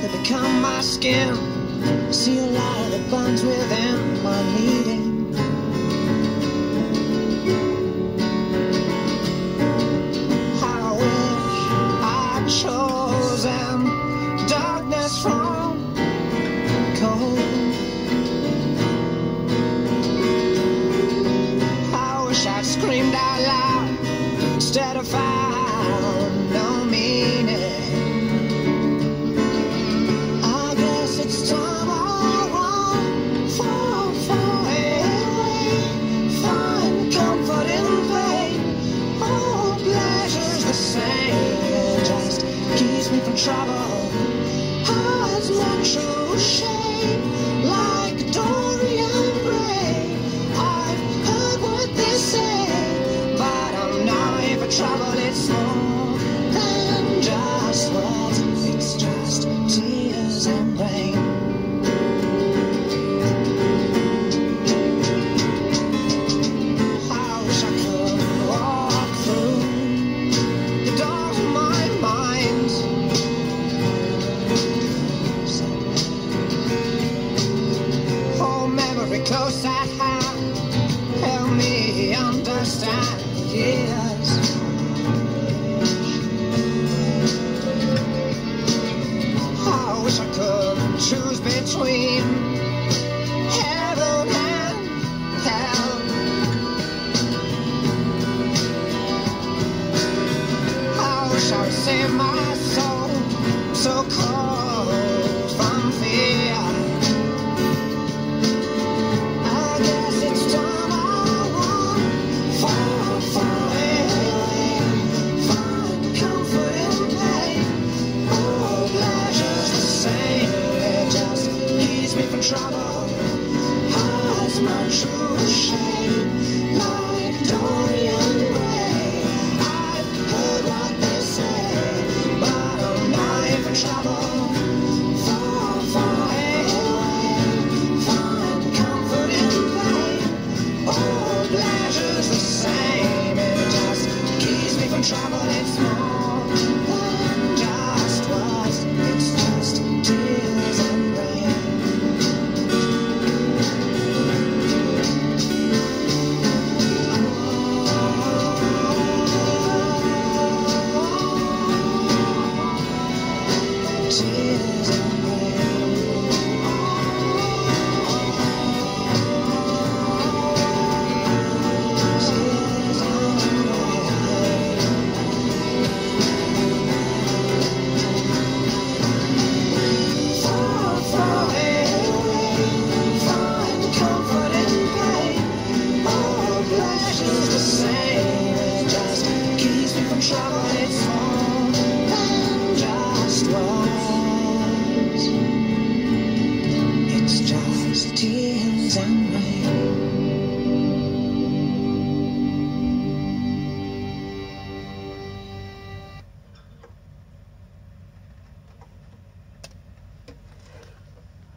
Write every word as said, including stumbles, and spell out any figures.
that become my skin. See a light that burns within my needing. I wish I'd chosen darkness from cold. I wish I'd screamed out loud instead of found no meaning. I guess it's time I want fall, fall away, find comfort in pain. All pleasure's the same, it just keeps me from trouble. Hides my true shape like Dorian Gray. I've heard what they say, but I'm not here for trouble. It's more than just words, it's just tears and rain. I wish I could walk through the doors of my mind. Oh, memory close at hand, help me understand. Yes, I wish I could choose between heaven and hell. I wish I would save my soul, so cold from fear. I guess it's time I want fall, fall away, find comfort in pain. All pleasure's the same, it just keeps me from trouble.